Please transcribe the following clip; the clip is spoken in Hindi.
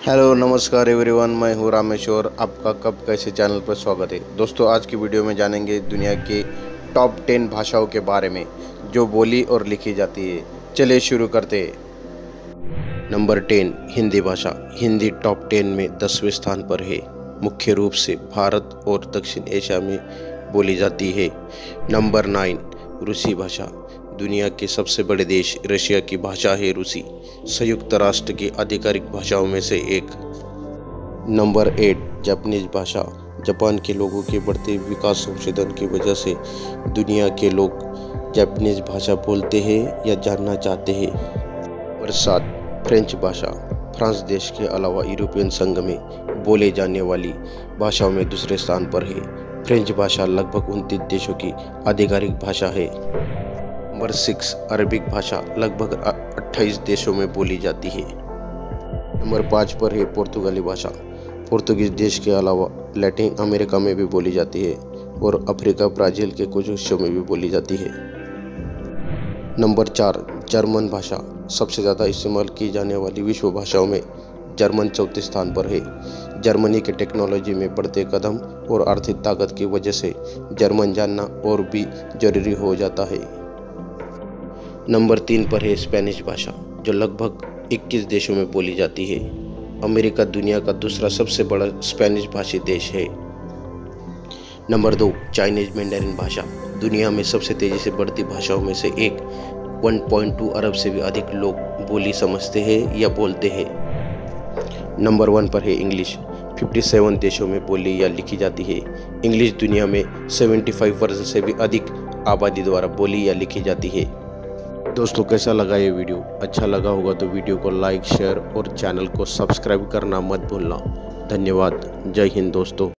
हेलो नमस्कार एवरीवन, मैं हूँ रामेश्वर। आपका कब कैसे चैनल पर स्वागत है। दोस्तों, आज की वीडियो में जानेंगे दुनिया के टॉप 10 भाषाओं के बारे में जो बोली और लिखी जाती है। चलिए शुरू करते हैं। नंबर 10, हिंदी भाषा। हिंदी टॉप 10 में 10वें स्थान पर है। मुख्य रूप से भारत और दक्षिण एशिया में बोली जाती है। नंबर 9, रूसी भाषा। दुनिया के सबसे बड़े देश रशिया की भाषा है रूसी। संयुक्त राष्ट्र की आधिकारिक भाषाओं में से एक। नंबर 8, जापानीज भाषा। जापान के लोगों के बढ़ते विकास संशोधन की वजह से दुनिया के लोग जापानीज भाषा बोलते हैं या जानना चाहते हैं। नंबर 7, फ्रेंच भाषा। फ्रांस देश के अलावा यूरोपियन संघ में बोले जाने वाली भाषाओं में दूसरे स्थान पर है। फ्रेंच भाषा लगभग 29 देशों की आधिकारिक भाषा है। नंबर 6, अरबिक भाषा। लगभग 28 देशों में बोली जाती है। नंबर 5 पर है पुर्तगाली भाषा। पुर्तगीज देश के अलावा लैटिन अमेरिका में भी बोली जाती है और अफ्रीका, ब्राज़ील के कुछ हिस्सों में भी बोली जाती है। नंबर 4, जर्मन भाषा। सबसे ज़्यादा इस्तेमाल की जाने वाली विश्व भाषाओं में जर्मन चौथे स्थान पर है। जर्मनी के टेक्नोलॉजी में बढ़ते कदम और आर्थिक ताकत की वजह से जर्मन जानना और भी जरूरी हो जाता है। नंबर 3 पर है स्पेनिश भाषा, जो लगभग 21 देशों में बोली जाती है। अमेरिका दुनिया का दूसरा सबसे बड़ा स्पेनिश भाषी देश है। नंबर 2, चाइनीज मैंडेरिन भाषा। दुनिया में सबसे तेजी से बढ़ती भाषाओं में से एक। 1.2 अरब से भी अधिक लोग बोली समझते हैं या बोलते हैं। नंबर 1 पर है इंग्लिश। 57 देशों में बोली या लिखी जाती है। इंग्लिश दुनिया में 75% से भी अधिक आबादी द्वारा बोली या लिखी जाती है। दोस्तों, कैसा लगा ये वीडियो? अच्छा लगा होगा तो वीडियो को लाइक, शेयर और चैनल को सब्सक्राइब करना मत भूलना। धन्यवाद। जय हिंद दोस्तों।